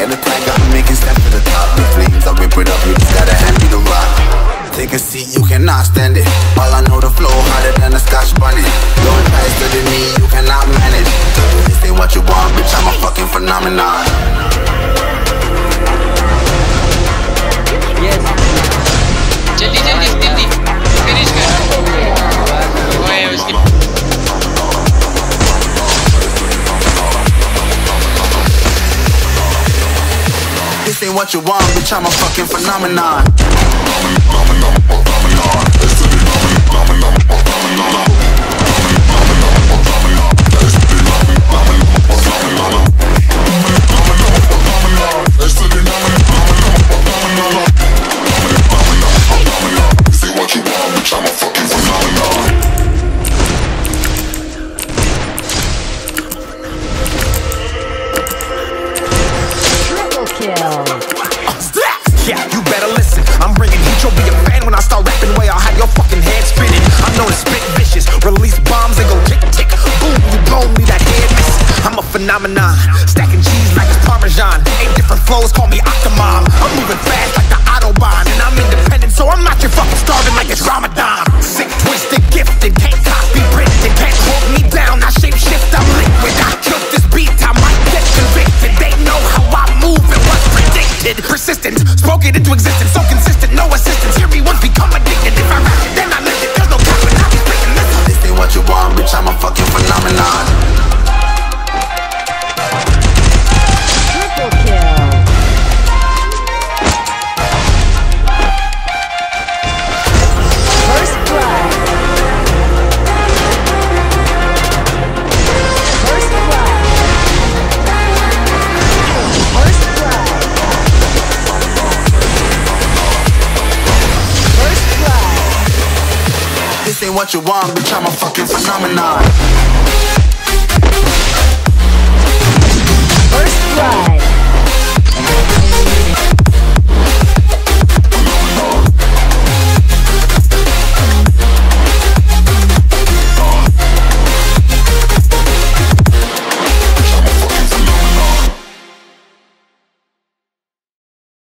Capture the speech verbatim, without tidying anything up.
get a tiger, I'm making steps to the top. The flames, I rip it up, you just gotta hand me the rock. Take a seat, you cannot stand it. All I know, the flow harder than a Scotch bonnet. Don't try studying me, you cannot manage. This ain't what you want, bitch, I'm a fucking phenomenon. Yes. जल्दी जल्दी जल्दी finish कर ओए उसकी This ain't what you want, bitch, I'm a fucking phenomenon. Yeah, you better listen. I'm bringing heat, you'll be a fan when I start rapping. Way I'll have your fucking head spinning. I'm known to spit vicious, release bombs and go tick tick. Boom, you blow me that head miss. I'm a phenomenon, stacking cheese like it's Parmesan. Eight different flows, call me Octomom. I'm moving fast like the Autobahn, and I'm independent, so I'm not your fucking starving like it's Ramadan. Sick, twisted, gifted, can't copy, printed, can't hold me down. I shape shift, I'm liquid. I killed this beat, I might get convicted. They know how I move and what's predicted. Persistent, spoke it into existence, so consistent, no assistance. Hear me once, become addicted. If I rap it, then I live it. There's no capping, I'll be speaking. Listen, this ain't what you want, bitch, I'm a fucking phenomenon. Triple kill. First blood. First blood. First blood. First blood. This ain't what you want, bitch, I'm a fucking phenomenon. First blood.